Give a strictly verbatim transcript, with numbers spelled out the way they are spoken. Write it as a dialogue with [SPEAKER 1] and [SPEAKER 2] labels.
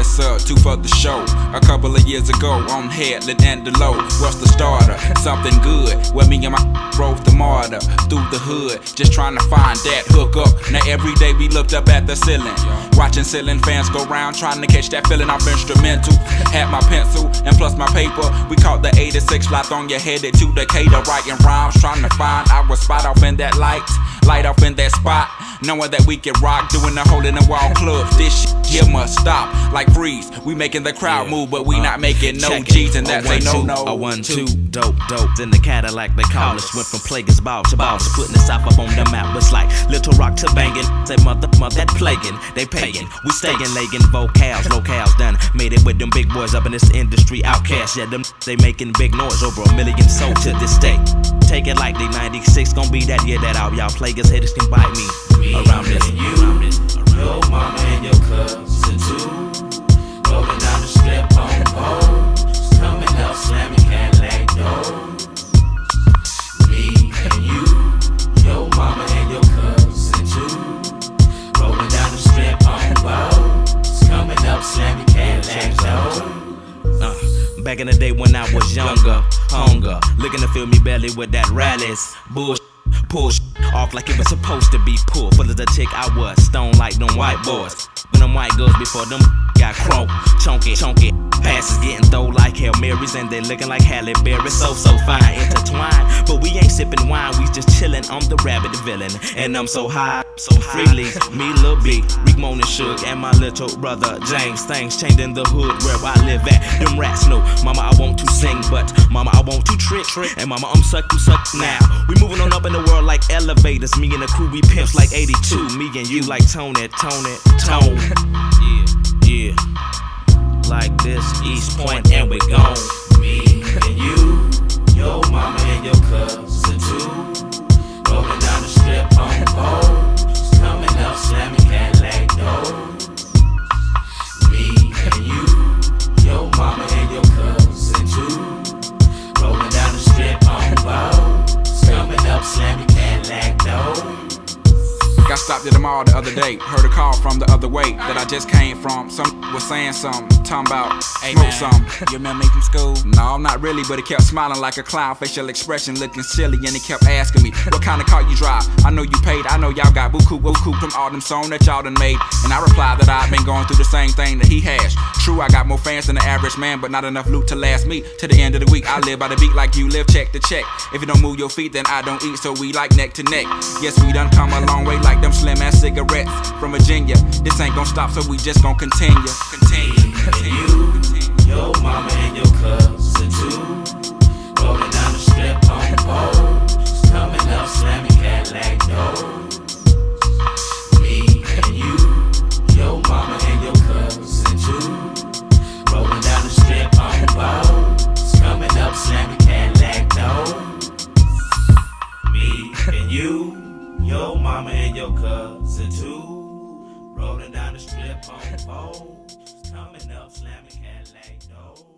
[SPEAKER 1] Yes sir, two for the show. A couple of years ago on Headland and the Low. What's the starter? Something good. Where me and my drove the martyr through the hood, just trying to find that hook up. Now every day we looked up at the ceiling, watching ceiling fans go round, trying to catch that feeling off instrumental. Had my pencil and plus my paper. We caught the eighty-six Lithonia, headed to Decatur, writing rhymes, trying to find our spot off in that light, light off in that spot. Knowing that we can rock, doing the hole in the wall club. This shit here must stop, like freeze. We making the crowd move, but we not making no G's, and that's a no no.
[SPEAKER 2] A one two, dope dope. Then the Cadillac they call us. Went from Plagueis ball to balls, putting the South up on the map. It's like Little Rock to banging. Say mother mother that plaguing, they paying. We staying legging vocals, locales done. Made it with them big boys up in this industry. Outcasts, yeah, them they making big noise. Over a million sold to this day. Take it like they ninety-six, gon' be that year that out. Y'all Plagueis haters can bite me.
[SPEAKER 3] Me around this, and you, around this, your mama and your cousin too. Rolling down the strip on poles, coming up slamming Cadillac doors. Me and you, your mama and your cousin too. Rolling down the strip on poles, coming up slamming Cadillac doors.
[SPEAKER 2] Uh, back in the day when I was younger, hunger, looking to fill me belly with that rallies, bullshit. Pull off like it was supposed to be pulled. Full of the tick I was, stone like them white boys. When them white girls before them got crunk, chunky, chunky. Passes getting throw like Hail Marys, and they looking like Halle Berry. So, so fine, intertwined. But we ain't sipping wine, we just chillin'. I'm the rabbit villain, and I'm so high, so freely. Me, Lil B, Rick Moan and Suge, and my little brother James. Things changing the hood where I live at. Them rats know, mama, I want to sing, but mama, I want to trick. And mama, I'm suck, you suck now. We moving on up in the world like elevators. Me and the crew, we pimps like eighty-two. Me and you like Tony, Tony, Tone. Yeah, yeah. Like this, East Point, and we gone.
[SPEAKER 3] Me and you, your mama and your cousin too. Rolling down the strip on poles, coming up slamming Cadillac doors. Me and you, your mama and your cousin too. Rolling down the strip on poles, coming up slamming Cadillac doors.
[SPEAKER 1] Got stopped at the mall the other day. Heard a call from the other way that I just came from. Some was saying something, talking about hey, smoke some. You remember me from school? No, not really, but he kept smiling like a clown, facial expression looking silly, and he kept asking me what kind of car you drive. I know you paid, I know y'all got buku buku from all them songs that y'all done made. And I replied that I've been going through the same thing that he has. True, I got more fans than the average man, but not enough loot to last me to the end of the week. I live by the beat like you live, check to check. If you don't move your feet, then I don't eat, so we like neck to neck. Yes, we done come a long way like them slim ass cigarettes from Virginia. This ain't gon' stop, so we just gon' continue. Continue, continue,
[SPEAKER 3] you,
[SPEAKER 1] continue.
[SPEAKER 3] Your mama and your cousin too. Rolling down the strip on poles, coming up slamming Cadillac doors. Me and you, your mama and your cousin too. Rolling down the strip on poles, coming up slamming Cadillac doors. Me and you, your mama and your cousin too. Rolling down the strip on poles, coming up slamming Cadillac doors.